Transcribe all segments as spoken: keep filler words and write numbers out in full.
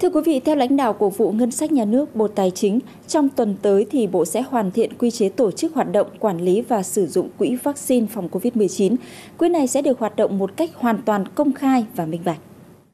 Thưa quý vị, theo lãnh đạo của vụ Ngân sách Nhà nước, Bộ Tài chính, trong tuần tới thì Bộ sẽ hoàn thiện quy chế tổ chức hoạt động, quản lý và sử dụng quỹ vaccine phòng Covid mười chín. Quỹ này sẽ được hoạt động một cách hoàn toàn công khai và minh bạch.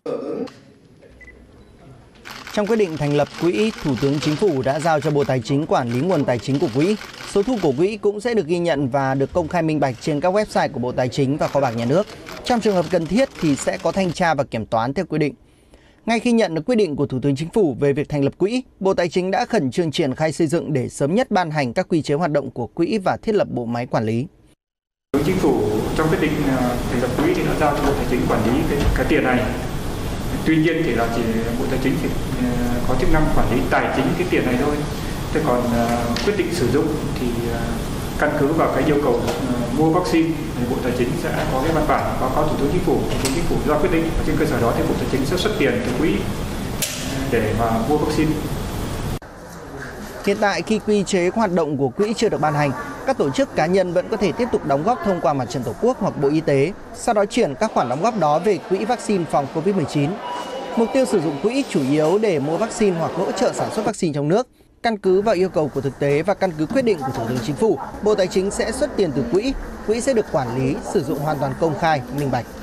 Trong quyết định thành lập quỹ, Thủ tướng Chính phủ đã giao cho Bộ Tài chính quản lý nguồn tài chính của quỹ. Số thu của quỹ cũng sẽ được ghi nhận và được công khai minh bạch trên các website của Bộ Tài chính và Kho bạc Nhà nước. Trong trường hợp cần thiết thì sẽ có thanh tra và kiểm toán theo quy định. Ngay khi nhận được quyết định của Thủ tướng Chính phủ về việc thành lập quỹ, Bộ Tài chính đã khẩn trương triển khai xây dựng để sớm nhất ban hành các quy chế hoạt động của quỹ và thiết lập bộ máy quản lý. Chính phủ trong quyết định thành lập quỹ thì đã giao cho Bộ Tài chính quản lý cái, cái tiền này. Tuy nhiên thì là chỉ Bộ Tài chính chỉ có chức năng quản lý tài chính cái tiền này thôi. Thế còn uh, quyết định sử dụng thì uh, căn cứ vào cái yêu cầu uh, mua vaccine thì Bộ Tài chính sẽ có cái văn bản báo cáo Thủ tướng Chính phủ, Thủ tướng Chính phủ ra quyết định và trên cơ sở đó thì Bộ Tài chính sẽ xuất tiền từ quỹ để mà mua vaccine. Hiện tại khi quy chế hoạt động của quỹ chưa được ban hành, các tổ chức cá nhân vẫn có thể tiếp tục đóng góp thông qua Mặt trận Tổ quốc hoặc Bộ Y tế, sau đó chuyển các khoản đóng góp đó về quỹ vaccine phòng Covid mười chín. Mục tiêu sử dụng quỹ chủ yếu để mua vaccine hoặc hỗ trợ sản xuất vaccine trong nước. Căn cứ vào yêu cầu của thực tế và căn cứ quyết định của Thủ tướng Chính phủ, Bộ Tài chính sẽ xuất tiền từ quỹ. Quỹ sẽ được quản lý, sử dụng hoàn toàn công khai, minh bạch.